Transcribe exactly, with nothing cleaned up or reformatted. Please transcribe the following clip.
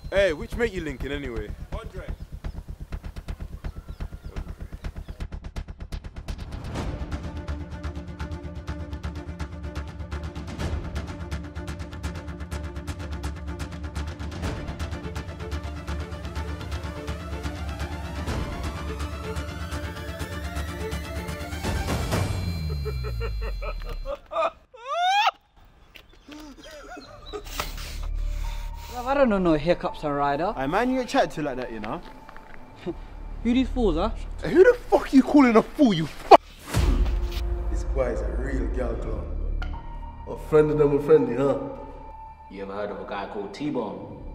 Hey, which mate you linking anyway? Andre. I don't know no hiccups on Ryder. Hey man, you ain't chatting to like that, you know? Who these fools, huh? Hey, who the fuck you calling a fool, you fuck? This boy is a real girl clown. A friend of them a friendly, huh? You ever heard of a guy called T-Bone?